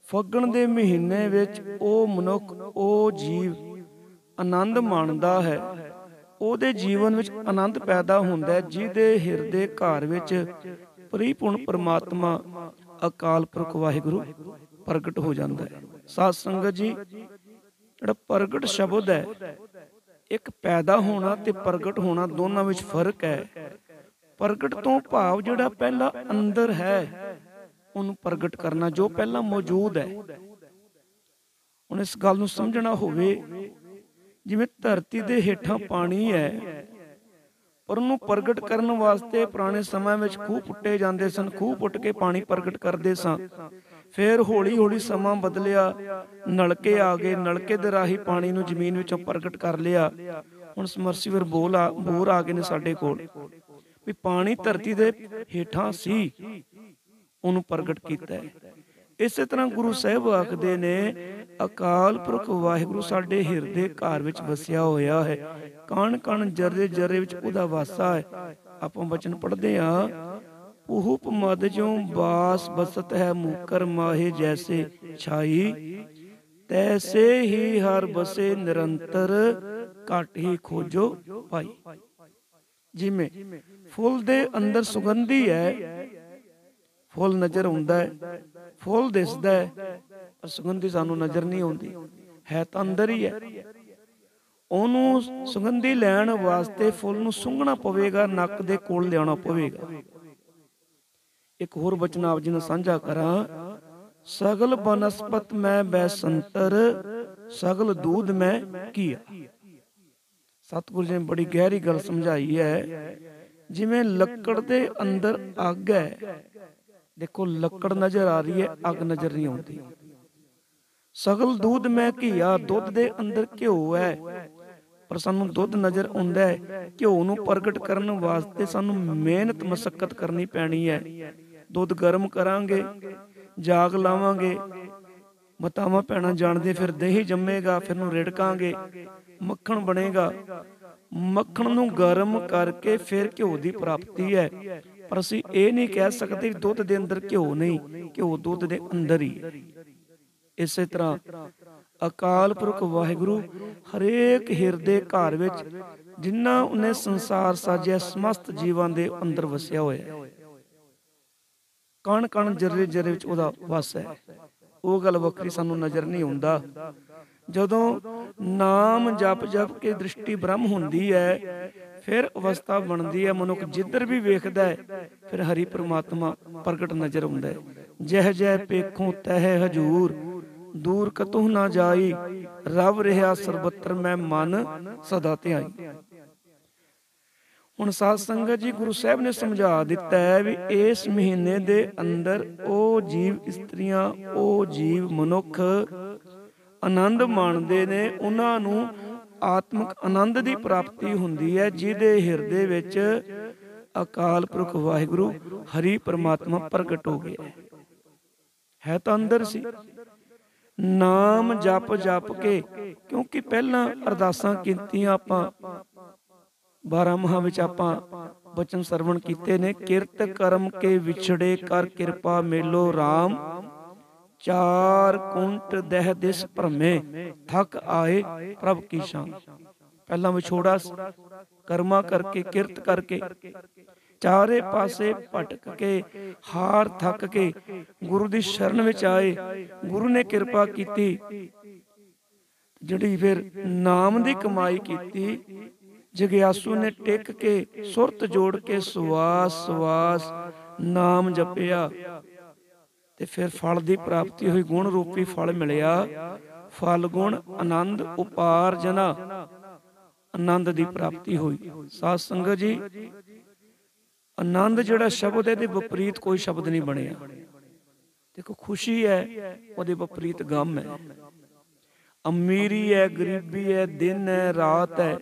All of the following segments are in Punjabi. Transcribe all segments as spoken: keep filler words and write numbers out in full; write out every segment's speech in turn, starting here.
ਫੱਗਣ ਦੇ ਮਹੀਨੇ ਵਿੱਚ ਉਹ ਮਨੁੱਖ, ਉਹ ਜੀਵ ਆਨੰਦ ਮਾਣਦਾ ਹੈ। ਉਹਦੇ ਜੀਵਨ ਵਿੱਚ ਆਨੰਦ ਪੈਦਾ ਹੁੰਦਾ ਹੈ, ਜਿਹਦੇ ਹਿਰਦੇ ਘਰ ਵਿੱਚ ਪਰਿਪੂਰਨ ਪਰਮਾਤਮਾ ਅਕਾਲ ਪੁਰਖ ਵਾਹਿਗੁਰੂ ਪ੍ਰਗਟ ਹੋ ਜਾਂਦਾ ਹੈ। ਸਾਧ ਸੰਗਤ ਜੀ, ਜਿਹੜਾ ਪ੍ਰਗਟ ਸ਼ਬਦ ਹੈ, ਇੱਕ ਪੈਦਾ ਹੋਣਾ ਤੇ ਪ੍ਰਗਟ ਹੋਣਾ ਦੋਨਾਂ ਵਿੱਚ ਫਰਕ ਹੈ। ਪ੍ਰਗਟ ਤੋਂ ਭਾਵ ਜਿਹੜਾ ਪਹਿਲਾਂ ਅੰਦਰ ਹੈ ਉਹਨੂੰ ਪ੍ਰਗਟ ਕਰਨਾ, ਜੋ ਪਹਿਲਾਂ ਮੌਜੂਦ ਹੈ। ਹੁਣ ਇਸ ਗੱਲ ਨੂੰ ਸਮਝਣਾ ਹੋਵੇ, ਜਿਵੇਂ ਧਰਤੀ ਦੇ ਹੇਠਾਂ ਪਾਣੀ ਹੈ, ਪਰ ਉਹਨੂੰ ਪ੍ਰਗਟ ਕਰਨ ਵਾਸਤੇ ਪੁਰਾਣੇ ਸਮੇਂ ਵਿੱਚ ਖੂਹ ਪੁੱਟੇ ਜਾਂਦੇ ਸਨ। ਖੂਹ ਪੁੱਟ ਕੇ ਪਾਣੀ ਪ੍ਰਗਟ ਕਰਦੇ ਸਾਂ। ਫਿਰ ਹੌਲੀ ਹੌਲੀ ਸਮਾਂ ਬਦਲਿਆ, ਨਲਕੇ ਆ ਗਏ, ਨਲਕੇ ਦੇ ਰਾਹੀਂ ਪਾਣੀ ਨੂੰ ਜ਼ਮੀਨ ਵਿੱਚੋਂ ਪ੍ਰਗਟ ਕਰ ਲਿਆ। ਹੁਣ ਸਮਰਸੀਵਰ ਬੋਲ ਆ ਬੋਰ ਆ ਗਏ ਨੇ ਸਾਡੇ ਕੋਲ, ਵੀ ਪਾਣੀ ਧਰਤੀ ਦੇ ਹੇਠਾਂ ਸੀ, ਉਹਨੂੰ ਪ੍ਰਗਟ ਕੀਤਾ ਹੈ। ਇਸੇ ਤਰ੍ਹਾਂ ਗੁਰੂ ਸਾਹਿਬ ਆਖਦੇ ਨੇ, ਅਕਾਲ ਪੁਰਖ ਵਾਹਿਗੁਰੂ ਸਾਡੇ ਹਿਰਦੇ ਘਰ ਵਿੱਚ ਵਸਿਆ ਹੋਇਆ ਹੈ। ਕਣ ਕਣ ਜਰੇ ਜਰੇ ਵਿੱਚ ਉਹਦਾ ਵਾਸਾ ਹੈ। ਆਪਾਂ ਬਚਨ ਪੜ੍ਹਦੇ ਹਾਂ, ਪੂਪ ਮਦ ਜਿਉ ਬਾਸ ਬਸਤ ਹੈ ਮੂਕਰ ਮਾਹੇ ਜੈਸੇ ਛਾਈ, ਤੈਸੇ ਹੀ ਹਰ ਬਸੇ ਨਿਰੰਤਰ ਘਟ ਹੀ ਖੋਜੋ ਪਾਈ। ਜਿਵੇਂ ਫੁੱਲ ਦੇ ਅੰਦਰ ਸੁਗੰਧੀ ਹੈ, ਫੁੱਲ ਨਜ਼ਰ ਆਉਂਦਾ ਹੈ, ਫੁੱਲ ਦਿਸਦਾ ਹੈ, ਪਰ ਸੁਗੰਧੀ ਸਾਨੂੰ ਨਜ਼ਰ ਨਹੀਂ ਆਉਂਦੀ, ਹੈ ਤਾਂ ਅੰਦਰ ਹੀ ਹੈ। ਉਹਨੂੰ ਸੁਗੰਧੀ ਲੈਣ ਵਾਸਤੇ ਫੁੱਲ ਨੂੰ ਸੁੰਘਣਾ ਪਵੇਗਾ, ਨੱਕ ਦੇ ਕੋਲ ਲਿਆਉਣਾ ਪਵੇਗਾ। ਇੱਕ ਹੋਰ ਬਚਨ ਆਪ ਜੀ ਨੂੰ ਸਾਂਝਾ ਕਰਾਂ, ਸਗਲ ਬਨਸਪਤ ਮੈਂ ਬੈਸੰਤਰ, ਸਗਲ ਦੂਧ ਮੈਂ ਕੀਆ। ਸਤਿਗੁਰੂ ਜੀ ਨੇ ਬੜੀ ਗਹਿਰੀ ਗੱਲ ਸਮਝਾਈ ਹੈ। ਜਿਵੇਂ ਲੱਕੜ ਦੇ ਅੰਦਰ ਅੱਗ ਹੈ, ਦੇਖੋ ਲੱਕੜ ਨਜ਼ਰ ਆ ਰਹੀ ਹੈ, ਅੱਗ ਨਜ਼ਰ ਨਹੀਂ ਆਉਂਦੀ। ਸਗਲ ਦੂਧ ਮੈਂ ਘੀਆ, ਦੁੱਧ ਦੇ ਅੰਦਰ ਘਿਓ ਹੈ, ਪਰ ਸਾਨੂੰ ਦੁੱਧ ਨਜ਼ਰ ਆਉਂਦਾ ਹੈ। ਘਿਓ ਨੂੰ ਪ੍ਰਗਟ ਕਰਨ ਵਾਸਤੇ ਸਾਨੂੰ ਮਿਹਨਤ ਮਸ਼ੱਕਤ ਕਰਨੀ ਪੈਣੀ ਹੈ। ਦੁੱਧ ਗਰਮ ਕਰਾਂਗੇ, ਜਾਗ ਲਾਵਾਂਗੇ, ਮਤਾਵਾਂ ਭੈਣਾਂ ਜਾਣਦੇ, ਫਿਰ ਦਹੀਂ ਜੰਮੇਗਾ, ਫਿਰ ਨੂੰ ਰਿੜਕਾਂਗੇ, ਮੱਖਣ ਬਣੇਗਾ। ਮੱਖਣ ਨੂੰ ਗਰਮ ਕਰਕੇ ਫਿਰ ਘਿਓ ਦੀ ਪ੍ਰਾਪਤੀ ਹੈ। ਪਰ ਅਸੀਂ ਇਹ ਨਹੀਂ ਕਹਿ ਸਕਦੇ ਦੁੱਧ ਦੇ ਅੰਦਰ ਘਿਓ ਨਹੀਂ, ਘਿਓ ਦੁੱਧ ਦੇ ਅੰਦਰ ਹੀ। ਇਸੇ ਤਰ੍ਹਾਂ ਅਕਾਲ ਪੁਰਖ ਵਾਹਿਗੁਰੂ ਹਰੇਕ ਹਿਰਦੇ ਘਰ ਵਿੱਚ, ਜਿੰਨਾ ਉਹਨੇ ਸੰਸਾਰ ਸਾਜਿਆ, ਸਮਸਤ ਜੀਵਾਂ ਦੇ ਅੰਦਰ ਵਸਿਆ ਹੋਇਆ। ਕਣ ਕਣ ਜਰੇ ਜਰੇ ਵਿੱਚ ਉਹਦਾ ਵਸ ਹੈ। ਉਹ ਗੱਲ ਵੱਖਰੀ, ਸਾਨੂੰ ਨਜ਼ਰ ਨਹੀਂ ਆਉਂਦਾ। ਜਦੋਂ ਨਾਮ ਜਪ ਜਪ ਕੇ ਦ੍ਰਿਸ਼ਟੀ ਬ੍ਰਹਮ ਹੁੰਦੀ ਹੈ, ਫਿਰ ਅਵਸਥਾ ਬਣਦੀ ਹੈ, ਮਨੁੱਖ ਜਿੱਧਰ ਵੀ ਵੇਖਦਾ ਹੈ ਫਿਰ ਹਰੀ ਪ੍ਰਮਾਤਮਾ ਪ੍ਰਗਟ ਨਜ਼ਰ ਆਉਂਦਾ ਹੈ। ਜਹ ਜਹ ਪੇਖੋਂ ਤਹਿ ਹਜੂਰ, ਦੂਰ ਕਤਹੁ ਨਾ ਜਾਈ, ਰਵ ਰਿਹਾ ਸਰਬੱਤਰ ਮੈਂ ਮਨ ਸਦਾ ਧਿਆਈ। ਹੁਣ ਸਾਧ ਸੰਗਤ ਜੀ, ਗੁਰੂ ਸਾਹਿਬ ਨੇ ਸਮਝਾ ਦਿੱਤਾ ਹੈ ਵੀ ਇਸ ਮਹੀਨੇ ਦੇ ਅੰਦਰ ਉਹ ਜੀਵ ਇਸਤਰੀਆਂ, ਉਹ ਜੀਵ ਮਨੁੱਖ ਆਨੰਦ ਮਾਣਦੇ ਨੇ, ਉਹਨਾਂ ਨੂੰ ਆਤਮਿਕ ਆਨੰਦ ਦੀ ਪ੍ਰਾਪਤੀ ਹੁੰਦੀ ਹੈ, ਜਿਹਦੇ ਹਿਰਦੇ ਵਿੱਚ ਅਕਾਲ ਪੁਰਖ ਵਾਹਿਗੁਰੂ ਹਰੀ ਪ੍ਰਮਾਤਮਾ ਪ੍ਰਗਟ ਹੋ ਗਿਆ ਹੈ। ਤਾਂ ਅੰਦਰ ਸੀ। ਨਾਮ ਜਪ ਜਪ ਕੇ, ਕਿਉਂਕਿ ਪਹਿਲਾਂ ਅਰਦਾਸਾਂ ਕੀਤੀਆਂ ਆਪਾਂ, ਬਾਰਾਂ ਮਾਹਾਂ ਵਿੱਚ ਆਪਾਂ ਬਚਨ ਸਰਵਣ ਕੀਤੇ ਨੇ, ਕਿਰਤ ਕਰਮ ਕੇ ਵਿਛੜੇ ਕਰ ਕਿਰਪਾ ਮੇਲੋ ਰਾਮ, ਚਾਰ ਕੁੰਟ ਦਹਿ ਦਿਸ ਭਰਮੇ ਥਕ ਆਏ ਪ੍ਰਭ ਕੀ ਸ਼ਾਨ। ਪਹਿਲਾਂ ਵਿਛੋੜਾ ਕਰਮਾ ਕਰਕੇ, ਕਿਰਤ ਕਰਕੇ, ਚਾਰੇ ਪਾਸੇ ਭਟਕ ਕੇ, ਹਾਰ ਥੱਕ ਕੇ ਗੁਰੂ ਦੀ ਸ਼ਰਨ ਵਿੱਚ ਆਏ। ਗੁਰੂ ਨੇ ਕਿਰਪਾ ਕੀਤੀ, ਜਿਹੜੀ ਫਿਰ ਨਾਮ ਦੀ ਕਮਾਈ ਕੀਤੀ। ਜਗਿਆਸੂ ਨੇ ਟਿਕ ਕੇ, ਸੁਰਤ ਜੋੜ ਕੇ ਸਵਾਸ ਸਵਾਸ ਨਾਮ ਜਪਿਆ, ਤੇ ਫਿਰ ਫਲ ਦੀ ਪ੍ਰਾਪਤੀ ਹੋਈ। ਗੁਣ ਰੂਪੀ ਫਲ ਮਿਲਿਆ। ਫਲ ਗੁਣ ਆਨੰਦ ਉਪਾਰਜਨਾ, ਆਨੰਦ ਦੀ ਪ੍ਰਾਪਤੀ ਹੋਈ। ਸਾਧ ਸੰਗਤ ਜੀ, ਆਨੰਦ ਜਿਹੜਾ ਸ਼ਬਦ ਹੈ, ਇਹਦੇ ਵਿਪਰੀਤ ਕੋਈ ਸ਼ਬਦ ਨਹੀਂ ਬਣਿਆ। ਦੇਖੋ, ਖੁਸ਼ੀ ਹੈ, ਉਹਦੇ ਵਿਪਰੀਤ ਗਮ ਹੈ। ਅਮੀਰੀ ਹੈ, ਗਰੀਬੀ ਹੈ, ਦਿਨ ਹੈ, ਰਾਤ ਹੈ,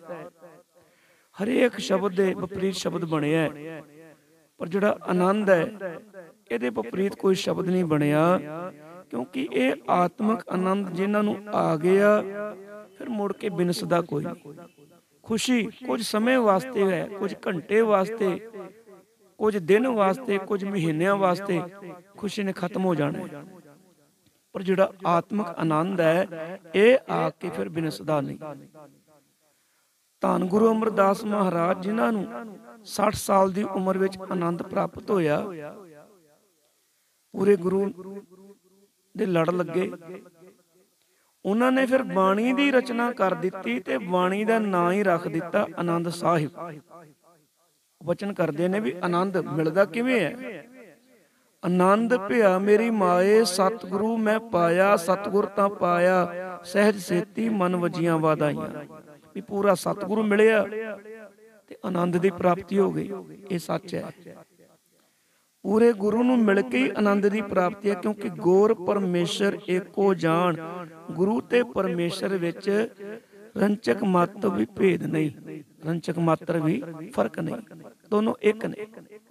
ਹਰੇਕ ਸ਼ਬਦ ਦੇ ਵਿਪਰੀਤ ਸ਼ਬਦ ਬਣਿਆ। ਪਰ ਜਿਹੜਾ ਆਨੰਦ ਹੈ, ਇਹਦੇ ਵਿਪਰੀਤ ਕੋਈ ਸ਼ਬਦ ਨਹੀਂ ਬਣਿਆ, ਕਿਉਂਕਿ ਇਹ ਆਤਮਿਕ ਆਨੰਦ ਜਿਨ੍ਹਾਂ ਨੂੰ ਆ ਗਿਆ, ਫਿਰ ਮੁੜ ਕੇ ਬਿਨਸਦਾ ਕੋਈ ਨਹੀਂ। ਖੁਸ਼ੀ ਕੁਝ ਸਮੇਂ ਵਾਸਤੇ ਹੈ, ਕੁਝ ਘੰਟੇ ਵਾਸਤੇ, ਕੁਝ ਦਿਨ ਵਾਸਤੇ, ਕੁਝ ਮਹੀਨਿਆਂ ਵਾਸਤੇ, ਖੁਸ਼ੀ ਨੇ ਖਤਮ ਹੋ ਜਾਣਾ। ਪਰ ਜਿਹੜਾ ਆਤਮਿਕ ਆਨੰਦ ਹੈ ਇਹ ਆ ਕੇ ਫਿਰ ਬਿਨਸਦਾ ਨਹੀਂ। ਧੰਨ ਗੁਰੂ ਅਮਰਦਾਸ ਮਹਾਰਾਜ ਜਿਨ੍ਹਾਂ ਨੂੰ ਸੱਠ ਸਾਲ ਦੀ ਉਮਰ ਵਿੱਚ ਆਨੰਦ ਪ੍ਰਾਪਤ ਹੋਇਆ, ਪੂਰੇ ਗੁਰੂ ਦੇ ਲੜ ਲੱਗੇ। ਉਹਨਾਂ ਨੇ ਫਿਰ ਬਾਣੀ ਦੀ ਰਚਨਾ ਕਰ ਦਿੱਤੀ ਤੇ ਬਾਣੀ ਦਾ ਨਾਂ ਹੀ ਰੱਖ ਦਿੱਤਾ ਆਨੰਦ ਸਾਹਿਬ। ਵਚਨ ਕਰਦੇ ਨੇ ਵੀ ਆਨੰਦ ਮਿਲਦਾ ਕਿਵੇਂ ਹੈ। ਆਨੰਦ ਭਿਆ ਮੇਰੀ ਮਾਏ ਸਤਿਗੁਰੂ ਮੈਂ ਪਾਇਆ, ਸਤਿਗੁਰ ਤਾਂ ਪਾਇਆ ਸਹਿਜ ਸੇਤੀ ਮਨ ਵਜੀਆਂ ਵਾਧਾਈਆਂ। ਵੀ ਪੂਰਾ ਸਤਿਗੁਰੂ ਮਿਲਿਆ ਤੇ ਆਨੰਦ ਦੀ ਪ੍ਰਾਪਤੀ ਹੋ ਗਈ। ਇਹ ਸੱਚ ਹੈ। ਪੂਰੇ ਗੁਰੂ ਨੂੰ ਮਿਲ ਕੇ ਹੀ ਆਨੰਦ ਦੀ ਪ੍ਰਾਪਤੀ ਹੈ, ਕਿਉਂਕਿ ਗੁਰ ਪਰਮੇਸ਼ਰ ਏਕੋ ਜਾਣ। ਗੁਰੂ ਤੇ ਪਰਮੇਸ਼ਰ ਵਿੱਚ ਰੰਚਕ ਮਾਤਰ ਵੀ ਭੇਦ ਨਹੀਂ, ਰੰਚਕ ਮਾਤਰ ਵੀ ਫਰਕ ਨਹੀਂ, ਦੋਨੋਂ ਇੱਕ ਨੇ।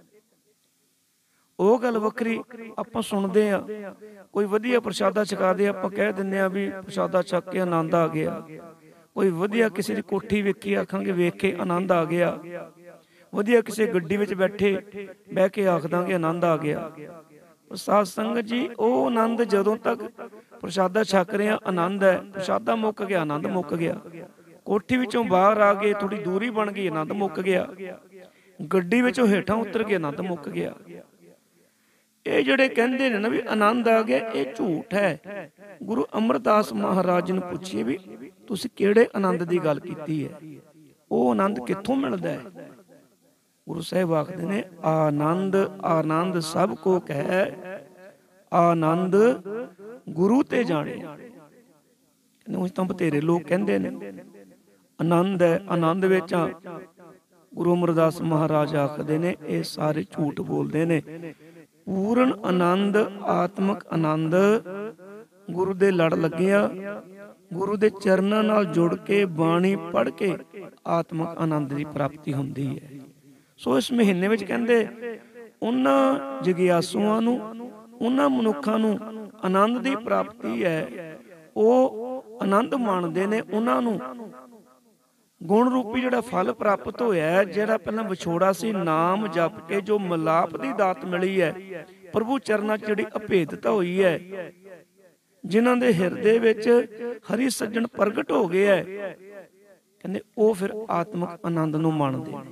ਉਹ ਗੱਲ ਵੱਖਰੀ ਆਪਾਂ ਸੁਣਦੇ ਆ, ਕੋਈ ਵਧੀਆ ਪ੍ਰਸ਼ਾਦਾ ਛਕਾ ਦੇ, ਆਪਾਂ ਕਹਿ ਦਿੰਦੇ ਆ ਵੀ ਪ੍ਰਸ਼ਾਦਾ ਛਕ ਕੇ ਆਨੰਦ ਆ ਗਿਆ। ਕੋਈ ਵਧੀਆ ਕਿਸੇ ਦੀ ਕੋਠੀ ਵੇਖੀ ਆਖਾਂਗੇ ਵੇਖ ਕੇ ਆਨੰਦ ਆ ਗਿਆ। ਵਧੀਆ ਕਿਸੇ ਗੱਡੀ ਵਿੱਚ ਬੈਠੇ ਬਹਿ ਕੇ ਆਖ ਦਾਂਗੇ ਆਨੰਦ ਆ ਗਿਆ। ਪਰ ਸਾਧ ਸੰਗਤ ਜੀ, ਉਹ ਆਨੰਦ ਜਦੋਂ ਤੱਕ ਪ੍ਰਸ਼ਾਦਾ ਛਕ ਰਹੇ ਆ ਆਨੰਦ ਹੈ, ਪ੍ਰਸ਼ਾਦਾ ਮੁੱਕ ਗਿਆ ਆਨੰਦ ਮੁੱਕ ਗਿਆ। ਕੋਠੀ ਵਿੱਚੋਂ ਬਾਹਰ ਆ ਗਏ, ਥੋੜੀ ਦੂਰੀ ਬਣ ਗਈ ਆਨੰਦ ਮੁੱਕ ਗਿਆ। ਗੱਡੀ ਵਿੱਚੋਂ ਹੇਠਾਂ ਉਤਰ ਕੇ ਆਨੰਦ ਮੁੱਕ ਗਿਆ। ਇਹ ਜਿਹੜੇ ਕਹਿੰਦੇ ਨੇ ਨਾ ਵੀ ਆਨੰਦ ਆ ਗਿਆ, ਇਹ ਝੂਠ ਹੈ। ਗੁਰੂ ਅਮਰਦਾਸ ਮਹਾਰਾਜ ਨੂੰ ਪੁੱਛੀਏ ਵੀ ਤੁਸੀਂ ਕਿਹੜੇ ਆਨੰਦ ਦੀ ਗੱਲ ਕੀਤੀ ਹੈ, ਉਹ ਆਨੰਦ ਕਿੱਥੋਂ ਮਿਲਦਾ ਹੈ। ਗੁਰੂ ਸਾਹਿਬ ਆਖਦੇ ਨੇ ਆਨੰਦ ਆਨੰਦ ਸਭ ਕੋ ਕਹਿ, ਆਨੰਦ ਗੁਰੂ ਤੇ ਜਾਣਿਆ। ਉਸ ਤਾਂ ਬਥੇਰੇ ਲੋਕ ਕਹਿੰਦੇ ਨੇ ਆਨੰਦ ਹੈ, ਆਨੰਦ ਵਿੱਚ ਆ। ਗੁਰੂ ਅਮਰਦਾਸ ਮਹਾਰਾਜ ਆਖਦੇ ਨੇ ਇਹ ਸਾਰੇ ਝੂਠ ਬੋਲਦੇ ਨੇ। ਪੂਰਨ ਆਨੰਦ ਆਤਮਿਕ ਆਨੰਦ ਗੁਰੂ ਦੇ ਲੜ ਲੱਗਿਆ, ਗੁਰੂ ਦੇ ਚਰਨਾਂ ਨਾਲ ਜੁੜ ਕੇ ਬਾਣੀ ਪੜ੍ਹ ਕੇ ਆਤਮਿਕ ਆਨੰਦ ਦੀ ਪ੍ਰਾਪਤੀ ਹੁੰਦੀ ਹੈ। ਸੋ ਇਸ ਮਹੀਨੇ ਵਿੱਚ ਕਹਿੰਦੇ ਉਹਨਾਂ ਜਗਿਆਸੂਆਂ ਨੂੰ, ਉਹਨਾਂ ਮਨੁੱਖਾਂ ਨੂੰ ਆਨੰਦ ਦੀ ਪ੍ਰਾਪਤੀ ਹੈ। ਉਹ ਆਨੰਦ ਮਾਣਦੇ ਨੇ, ਉਹਨਾਂ ਨੂੰ ਗੁਣ ਰੂਪੀ ਜਿਹੜਾ ਫਲ ਪ੍ਰਾਪਤ ਹੋਇਆ ਹੈ, ਜਿਹੜਾ ਪਹਿਲਾਂ ਵਿਛੋੜਾ ਸੀ, ਨਾਮ ਜਪ ਕੇ ਜੋ ਮਿਲਾਪ ਦੀ ਦਾਤ ਮਿਲੀ ਹੈ, ਪ੍ਰਭੂ ਚਰਨਾਂ 'ਚ ਜਿਹੜੀ ਅਭੇਦਤਾ ਹੋਈ ਹੈ, ਜਿਨ੍ਹਾਂ ਦੇ ਹਿਰਦੇ ਵਿੱਚ ਹਰੀ ਸੱਜਣ ਪ੍ਰਗਟ ਹੋ ਗਏ ਹੈ, ਕਹਿੰਦੇ ਉਹ ਫਿਰ ਆਤਮਿਕ ਆਨੰਦ ਨੂੰ ਮਾਣਦੇ ਨੇ,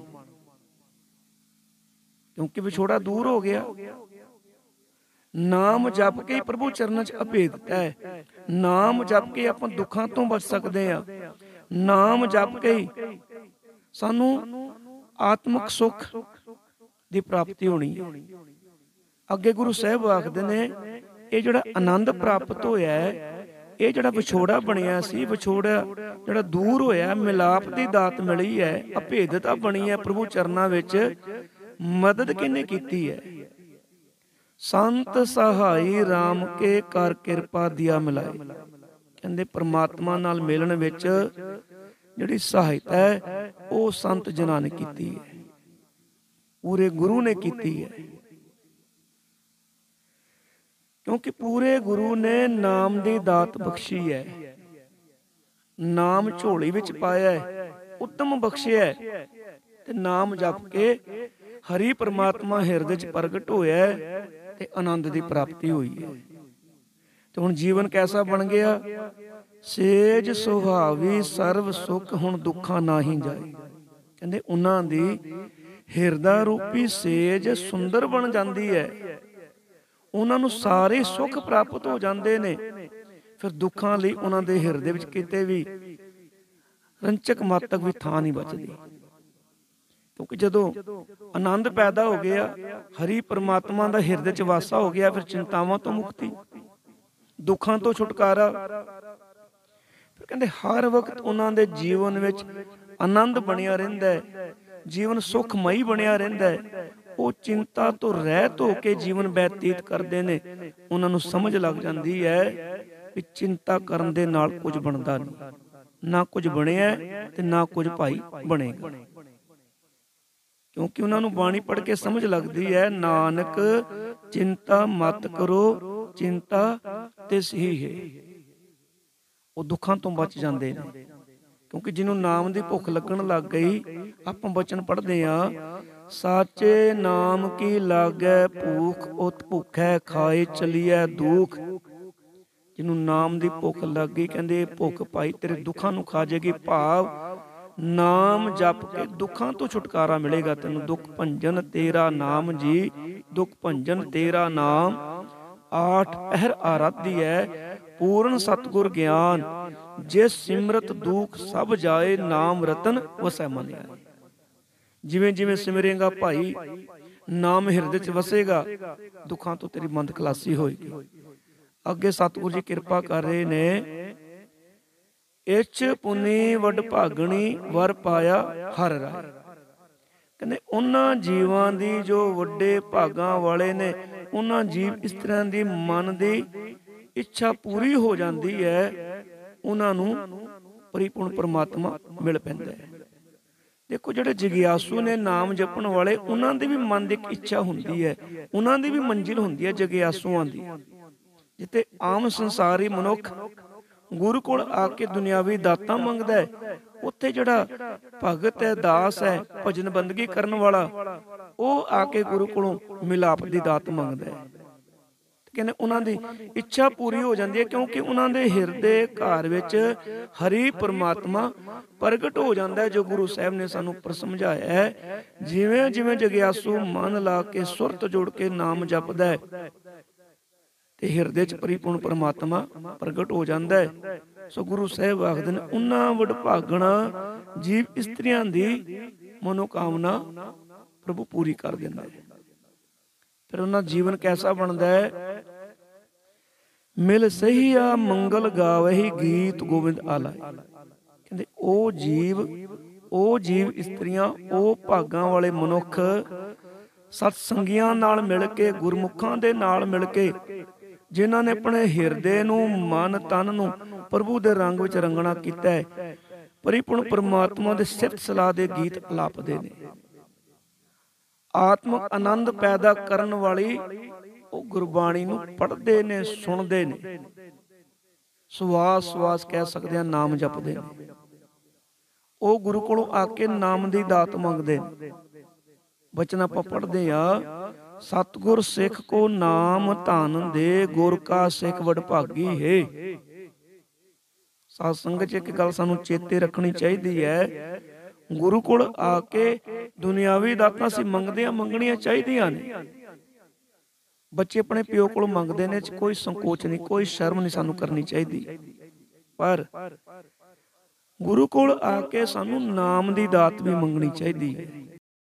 ਕਿਉਂਕਿ ਵਿਛੋੜਾ ਦੂਰ ਹੋ ਗਿਆ। ਨਾਮ ਜਪ ਕੇ ਪ੍ਰਭੂ ਚਰਨਾਂ 'ਚ ਅਭੇਦਤਾ ਹੈ। ਨਾਮ ਜਪ ਕੇ ਆਪਾਂ ਦੁੱਖਾਂ ਤੋਂ ਬਚ ਸਕਦੇ ਹਾਂ। ਨਾਮ ਜਪ ਕੇ ਸਾਨੂੰ ਆਤਮਿਕ ਸੁੱਖ ਦੀ ਪ੍ਰਾਪਤੀ ਹੋਣੀ ਹੈ। ਅੱਗੇ ਗੁਰੂ ਸਾਹਿਬ ਆਖਦੇ ਨੇ ਇਹ ਜਿਹੜਾ ਆਨੰਦ ਪ੍ਰਾਪਤ ਹੋਇਆ ਹੈ, ਇਹ ਜਿਹੜਾ ਵਿਛੋੜਾ ਬਣਿਆ ਸੀ, ਵਿਛੋੜਾ ਜਿਹੜਾ ਦੂਰ ਹੋਇਆ, ਮਿਲਾਪ ਦੀ ਦਾਤ ਮਿਲੀ ਹੈ, ਅਭੇਦਤਾ ਬਣੀ ਹੈ ਪ੍ਰਭੂ ਚਰਨਾਂ ਵਿੱਚ, ਮਦਦ ਕਿਹਨੇ ਕੀਤੀ ਹੈ। ਸੰਤ ਸਹਾਈ ਰਾਮ ਕੇ ਕਰ ਕਿਰਪਾ ਦਿਆ ਮਿਲਾਏ। ਕਹਿੰਦੇ ਪਰਮਾਤਮਾ ਨਾਲ ਮਿਲਣ ਵਿੱਚ ਜਿਹੜੀ ਸਹਾਇਤਾ ਹੈ ਉਹ ਸੰਤ ਜਨਾਂ ਨੇ ਕੀਤੀ ਹੈ, ਪੂਰੇ ਗੁਰੂ ਨੇ ਕੀਤੀ ਹੈ। ਕਿਉਂਕਿ ਪੂਰੇ ਗੁਰੂ ਨੇ ਨਾਮ ਦੀ ਦਾਤ ਬਖਸ਼ੀ ਹੈ, ਨਾਮ ਝੋਲੀ ਵਿੱਚ ਪਾਇਆ ਹੈ, ਉੱਤਮ ਬਖਸ਼ਿਆ ਹੈ, ਤੇ ਨਾਮ ਜਪ ਕੇ ਹਰੀ ਪਰਮਾਤਮਾ ਹਿਰਦੇ 'ਚ ਪ੍ਰਗਟ ਹੋਇਆ ਤੇ ਆਨੰਦ ਦੀ ਪ੍ਰਾਪਤੀ ਹੋਈ ਹੈ। ਤੇ ਹੁਣ ਜੀਵਨ ਕੈਸਾ ਬਣ ਗਿਆ। ਸੇਜ ਸੁਹਾਵੀ ਸਰਵ ਸੁਖ ਹੁਣ ਦੁੱਖਾਂ ਨਾਹੀਂ ਜਾਏ। ਕਹਿੰਦੇ ਉਹਨਾਂ ਦੀ ਹਿਰਦਾ ਰੂਪੀ ਸੇਜ ਸੁੰਦਰ ਬਣ ਜਾਂਦੀ ਹੈ, ਉਹਨਾਂ ਨੂੰ ਸਾਰੇ ਸੁੱਖ ਪ੍ਰਾਪਤ ਹੋ ਜਾਂਦੇ ਨੇ। ਫਿਰ ਦੁੱਖਾਂ ਲਈ ਉਹਨਾਂ ਦੇ ਹਿਰਦੇ ਵਿੱਚ ਕਿਤੇ ਵੀ ਰੰਚਕ ਮਾਤਕ ਵੀ ਥਾਂ ਨਹੀਂ ਬਚਦੀ। ਕਿਉਂਕਿ ਜਦੋਂ ਆਨੰਦ ਪੈਦਾ ਹੋ ਗਿਆ, ਹਰੀ ਪਰਮਾਤਮਾ ਦਾ ਹਿਰਦੇ 'ਚ ਵਾਸਾ ਹੋ ਗਿਆ, ਫਿਰ ਚਿੰਤਾਵਾਂ ਤੋਂ ਮੁਕਤੀ, ਦੁੱਖਾਂ ਤੋਂ ਛੁਟਕਾਰਾ। ਫਿਰ ਕਹਿੰਦੇ ਹਰ ਵਕਤ ਉਹਨਾਂ ਦੇ ਜੀਵਨ ਵਿੱਚ ਆਨੰਦ ਬਣਿਆ ਰਹਿੰਦਾ ਹੈ, ਜੀਵਨ ਸੁਖਮਈ ਬਣਿਆ ਰਹਿੰਦਾ ਹੈ। ਉਹ ਚਿੰਤਾ ਤੋਂ ਰਹਿਤ ਹੋ ਕੇ ਜੀਵਨ ਬਤੀਤ ਕਰਦੇ ਨੇ। ਉਹਨਾਂ ਨੂੰ ਸਮਝ ਲੱਗ ਜਾਂਦੀ ਹੈ ਵੀ ਚਿੰਤਾ ਕਰਨ ਦੇ ਨਾਲ ਕੁਝ ਬਣਦਾ ਨਹੀਂ, ਨਾ ਕੁਝ ਬਣਿਆ ਤੇ ਨਾ ਕੁਝ ਭਾਈ ਬਣੇਗਾ। ਕਿਉਂਕਿ ਉਹਨਾਂ ਨੂੰ ਬਾਣੀ ਪੜ੍ਹ ਕੇ ਸਮਝ ਲੱਗਦੀ ਹੈ, ਨਾਨਕ ਚਿੰਤਾ ਮਤ ਕਰੋ ਚਿੰਤਾ ਤਿਸ ਹੀ ਹੈ। ਉਹ ਦੁੱਖਾਂ ਤੋਂ ਬਚ ਜਾਂਦੇ ਨੇ। ਕਿਉਂਕਿ ਜਿਹਨੂੰ ਨਾਮ ਦੀ ਭੁੱਖ ਲੱਗਣ ਲੱਗ ਗਈ, ਆਪਾਂ ਬਚਨ ਪੜ੍ਹਦੇ ਆ, ਸਾਚੇ ਨਾਮ ਕੀ ਲਾਗੈ ਭੂਖ ਉਤ ਭੁਖੈ ਖਾਏ ਚਲੀਐ ਦੁਖ। ਜਿਹਨੂੰ ਨਾਮ ਦੀ ਭੁੱਖ ਲੱਗ ਗਈ, ਕਹਿੰਦੇ ਇਹ ਭੁੱਖ ਭਾਈ ਤੇਰੇ ਦੁੱਖਾਂ ਨੂੰ ਖਾ ਜਾਏਗੀ। ਭਾਵ ਨਾਮ ਜਪ ਕੇ ਦੁੱਖਾਂ ਤੋਂ ਛੁਟਕਾਰਾ ਮਿਲੇਗਾ ਤੈਨੂੰ। ਦੁੱਖ ਭੰਜਨ ਤੇਰਾ ਨਾਮ ਜੀ, ਦੁੱਖ ਭੰਜਨ ਤੇਰਾ ਨਾਮ, ਆਠ ਪਹਿਰ ਆਰਾਧੀ ਹੈ ਪੂਰਨ ਸਤਿਗੁਰ ਗਿਆਨ, ਜਿਸ ਸਿਮਰਤ ਦੁਖ ਸਭ ਜਾਏ, ਨਾਮ ਰਤਨ ਵਸੈ ਮਨ ਆਏ। ਜਿਵੇਂ ਜਿਵੇਂ ਸਿਮਰੇਗਾ ਭਾਈ, ਨਾਮ ਹਿਰਦੇ ਚ ਵਸੇਗਾ, ਦੁੱਖਾਂ ਤੋਂ ਤੇਰੀ ਮੰਦ ਖਲਾਸੀ ਹੋਏਗੀ। ਅੱਗੇ ਸਤਿਗੁਰੂ ਜੀ ਕਿਰਪਾ ਕਰ ਰਹੇ ਨੇ, ਇਚ ਪੁਨੀ ਵਡ ਭਾਗਣੀ ਵਰ ਪਾਇਆ ਹਰ ਰਾਏ। ਕਹਿੰਦੇ ਉਹਨਾਂ ਜੀਵਾਂ ਦੀ ਜੋ ਵੱਡੇ ਭਾਗਾਂ ਵਾਲੇ ਨੇ, ਉਹਨਾਂ ਜੀਵ ਇਸ ਤਰ੍ਹਾਂ ਦੀ ਮਨ ਦੀ ਇੱਛਾ ਪੂਰੀ ਹੋ ਜਾਂਦੀ ਹੈ, ਉਹਨਾਂ ਨੂੰ ਪਰਿਪੂਰਨ ਪਰਮਾਤਮਾ ਮਿਲ ਪੈਂਦਾ ਹੈ। ਦੇਖੋ ਜਿਹੜੇ ਜਗਿਆਸੂ ਨੇ, ਨਾਮ ਜਪਣ ਵਾਲੇ, ਉਹਨਾਂ ਦੀ ਵੀ ਮਨ ਦੀ ਇੱਕ ਇੱਛਾ ਹੁੰਦੀ ਹੈ, ਉਹਨਾਂ ਦੀ ਵੀ ਮੰਜ਼ਿਲ ਹੁੰਦੀ ਹੈ ਜਗਿਆਸੂਆਂ ਦੀ। ਜਿੱਥੇ ਆਮ ਸੰਸਾਰੀ ਮਨੁੱਖ ਗੁਰੂ ਕੋਲ ਆ ਕੇ ਦੁਨਿਆਵੀ ਦਾਤਾਂ ਮੰਗਦਾ ਹੈ, ਉੱਥੇ ਜਿਹੜਾ ਭਗਤ ਹੈ, ਦਾਸ ਹੈ, ਭਜਨ ਬੰਦਗੀ ਕਰਨ ਵਾਲਾ, ਉਹ ਆ ਕੇ ਗੁਰੂ ਕੋਲੋਂ ਮਿਲਾਪ ਦੀ ਦਾਤ ਮੰਗਦਾ ਹੈ। ਕਹਿੰਦੇ ਉਹਨਾਂ ਦੀ ਇੱਛਾ ਪੂਰੀ ਹੋ ਜਾਂਦੀ ਹੈ, ਕਿਉਂਕਿ ਉਹਨਾਂ ਦੇ ਹਿਰਦੇ ਘਰ ਵਿੱਚ ਹਰੀ ਪਰਮਾਤਮਾ ਪ੍ਰਗਟ ਹੋ ਜਾਂਦਾ ਹੈ, ਜੋ ਗੁਰੂ ਸਾਹਿਬ ਨੇ ਸਾਨੂੰ ਪਰ ਸਮਝਾਇਆ ਹੈ। ਜਿਵੇਂ ਜਿਵੇਂ ਜਗਿਆਸੂ ਮਨ ਲਾ ਕੇ ਸੁਰਤ ਜੋੜ ਕੇ ਨਾਮ ਜਪਦਾ ਹੈ ਤੇ ਹਿਰਦੇ ਚ ਪਰਿਪੂਰਨ ਪਰਮਾਤਮਾ ਪ੍ਰਗਟ ਹੋ ਜਾਂਦਾ ਹੈ। ਸੋ ਗੁਰੂ ਸਾਹਿਬ ਆਖਦੇ ਨੇ, ਉਹਨਾਂ ਵਡਭਾਗਣਾ ਜੀਵ ਇਸਤਰੀਆਂ ਦੀ ਮਨੋਕਾਮਨਾ ਪ੍ਰਭੂ ਪੂਰੀ ਕਰ ਦਿੰਦਾ ਹੈ। ਫਿਰ ਉਹਨਾਂ ਜੀਵਨ ਕੈਸਾ ਬਣਦਾ ਹੈ? ਮਿਲ ਸਹੀਆ ਮੰਗਲ ਗਾਵਹਿ ਗੀਤ ਗੋਬਿੰਦ ਆਲਾਏ। ਕਹਿੰਦੇ ਉਹ ਜੀਵ, ਉਹ ਜੀਵ ਇਸਤਰੀਆਂ, ਉਹ ਭਾਗਾਂ ਵਾਲੇ ਮਨੁੱਖ ਸਤ ਸੰਗੀਆਂ ਨਾਲ ਮਿਲ ਕੇ, ਗੁਰਮੁਖਾਂ ਦੇ ਨਾਲ ਮਿਲ ਕੇ, ਜਿਨ੍ਹਾਂ ਨੇ ਆਪਣੇ ਹਿਰਦੇ ਨੂੰ, ਮਨ ਤਨ ਨੂੰ ਪ੍ਰਭੂ ਦੇ ਰੰਗ ਵਿੱਚ ਰੰਗਣਾ ਕੀਤਾ ਹੈ, ਪਰਿਪੂਰਨ ਪਰਮਾਤਮਾ ਦੇ ਸਿਫਤ ਸਲਾਹ ਦੇ ਗੀਤ ਅਲਾਪਦੇ ਨੇ। ਆਤਮਿਕ ਆਨੰਦ ਪੈਦਾ ਕਰਨ ਵਾਲੀ ਉਹ ਗੁਰਬਾਣੀ ਨੂੰ ਪੜ੍ਹਦੇ ਨੇ, ਸੁਣਦੇ ਨੇ, ਸਵਾਸ ਸਵਾਸ ਕਹਿ ਸਕਦੇ ਆ, ਨਾਮ ਜਪਦੇ ਨੇ। ਉਹ ਗੁਰੂ ਕੋਲੋਂ ਆ ਕੇ ਨਾਮ ਦੀ ਦਾਤ ਮੰਗਦੇ ਨੇ। ਬਚਨ ਆਪਾਂ ਪੜ੍ਹਦੇ ਆ, ਸਤਿਗੁਰ ਸਿੱਖ ਕੋ ਨਾਮ ਧਨ ਦੇ, ਗੁਰ ਕਾ ਸਿੱਖ ਵਡਭਾਗੀ ਹੈ। ਸਾਧ ਸੰਗਤ ਚ ਇੱਕ ਗੱਲ ਸਾਨੂੰ ਚੇਤੇ ਰੱਖਣੀ ਚਾਹੀਦੀ ਹੈ, ਗੁਰੂ ਕੋਲ ਆ ਕੇ ਦੁਨਿਆਵੀ ਦਾਤਾਂ ਅਸੀਂ ਮੰਗਦੇ ਆ, ਮੰਗਣੀਆਂ ਚਾਹੀਦੀਆਂ ਨੇ। ਬੱਚੇ ਆਪਣੇ ਪਿਓ ਕੋਲ ਮੰਗਦੇ ਨੇ, ਕੋਈ ਸੰਕੋਚ ਨਹੀਂ, ਕੋਈ ਸ਼ਰਮ ਨਹੀਂ ਸਾਨੂੰ ਕਰਨੀ ਚਾਹੀਦੀ। ਪਰ ਗੁਰੂ ਕੋਲ ਆ ਕੇ ਸਾਨੂੰ ਨਾਮ ਦੀ ਦਾਤ ਵੀ ਮੰਗਣੀ ਚਾਹੀਦੀ ਹੈ।